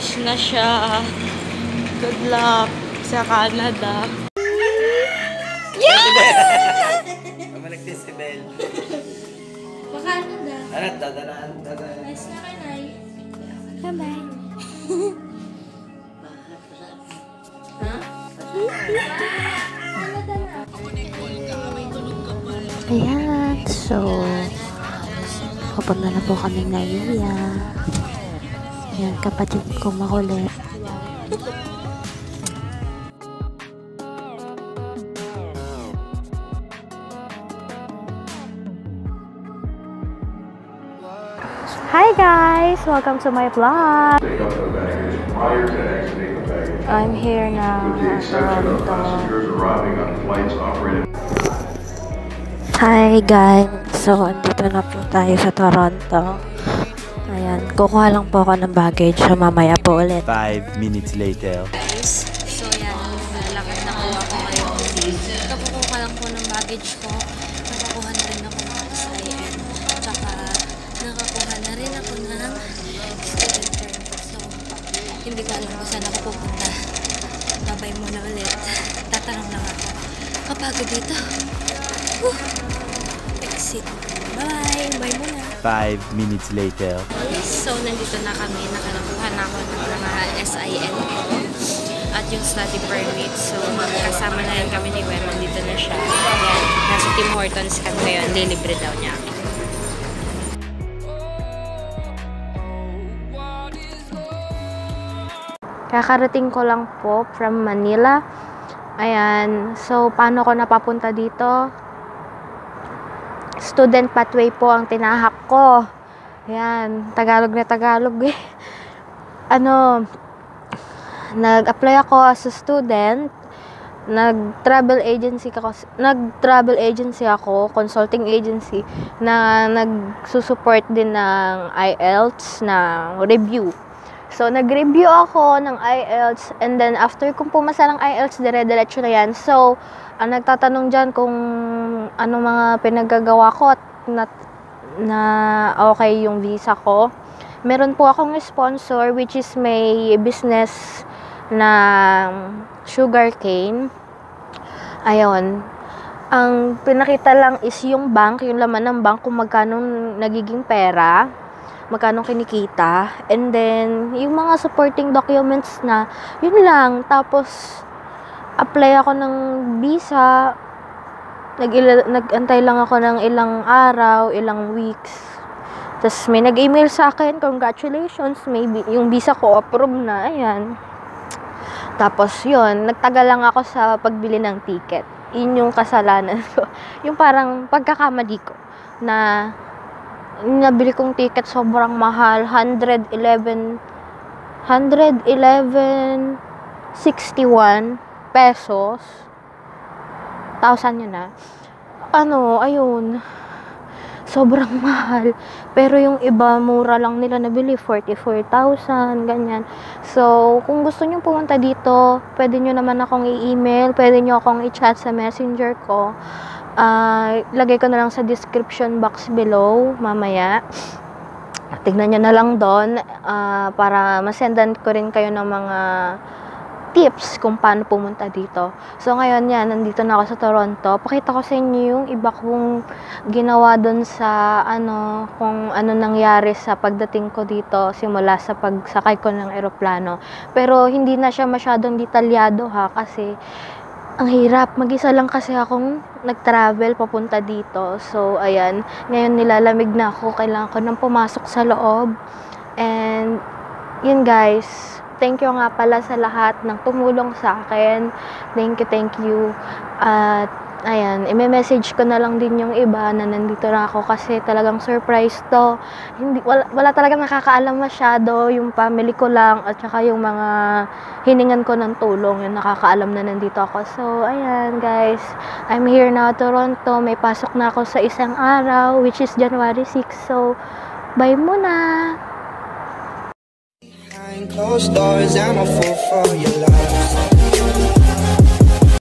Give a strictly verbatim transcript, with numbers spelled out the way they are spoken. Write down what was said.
Umalis na siya. Good luck sa Canada. Yeah! Pamalik din si Bel. Canada. Ano, dadaan, dadaan. Nice na kay Nay. Bye-bye. Ha? Ayan, so papunta na po kami ngayon. Ayan, kapatid ko makulit. Hi guys! Welcome to my vlog! I'm here now at Toronto. Hi guys! So, andito na po tayo sa Toronto. Ayan, kukuha lang po ako ng baggage. So, mamaya po ulit. Five minutes later. Guys, so yan, nalakad na po ako ngayon. Kakukuha lang po ng baggage ko. Nakakuha na rin ako ng S I N. Tsaka, nakakuha na rin ako ng student permit. So, hindi ko alam kung saan ako pupunta. Babay muna ulit. Tatanong lang ako. Kapagod dito. Whew. Exit. Bye! Bye muna. Five minutes later. So, nandito na kami. Nakanakuha na ako ng mga S I N ko at yung study permit. So, kasama na rin kami ni Gwen. Nandito na siya. Ayan. Nasa Tim Hortons kami ngayon. Lilibre daw niya. Kakarating ko lang po from Manila. Ayan. So, paano ko napapunta dito? Student pathway po ang tinahak ko. Ayan, Tagalog na Tagalog eh. Ano, nag-apply ako as a student. Nag-travel agency ako, nag-travel agency ako, consulting agency na nagsusupport din ng I E L T S na review. So, nag-review ako ng I E L T S and then after kong pumasa ng I E L T S, dire-diretso na yan. So, ang nagtatanong dyan kung ano mga pinaggagawa ko at na, na okay yung visa ko. Meron po akong sponsor which is may business na sugarcane. Ayun. Ang pinakita lang is yung bank, yung laman ng bank kung magkano nagiging pera, magkano kinikita. And then, yung mga supporting documents na, yun lang. Tapos, apply ako ng visa, nag-antay lang ako ng ilang araw, ilang weeks. Tapos may nag-email sa akin, congratulations, maybe yung visa ko approved na, ayan. Tapos yun, nagtagal lang ako sa pagbili ng ticket. Yun yung kasalanan ko. Yung parang pagkakamali ko na nabili kong ticket sobrang mahal, one eleven sixty-one pesos. Thousand yun na. Ano, ayun. Sobrang mahal. Pero yung iba, mura lang nila nabili. forty-four thousand, ganyan. So, kung gusto nyo pumunta dito, pwede nyo naman akong i-email. Pwede nyo akong i-chat sa messenger ko. Uh, lagay ko na lang sa description box below, mamaya. Tignan nyo na lang doon uh, para masendan ko rin kayo ng mga tips kung paano pumunta dito. So, ngayon yan, nandito na ako sa Toronto. Pakita ko sa inyo yung iba kong ginawa doon sa, ano, kung ano nangyari sa pagdating ko dito simula sa pagsakay ko ng eroplano. Pero, hindi na siya masyadong detalyado ha, kasi ang hirap. Mag-isa lang kasi akong nag-travel papunta dito. So, ayan. Ngayon, nilalamig na ako. Kailangan ko nang pumasok sa loob. And, yun guys. Thank you nga pala sa lahat ng tumulong sa akin. Thank you, thank you. At, ayan, i-message ko na lang din yung iba na nandito na ako kasi talagang surprise to. Hindi, wala, wala talaga nakakaalam masyado. Yung family ko lang at saka yung mga hiningan ko ng tulong. Yung nakakaalam na nandito ako. So, ayan guys. I'm here now, Toronto. May pasok na ako sa isang araw, which is January sixth. So, bye muna! Closed doors, I'm a fool for your love.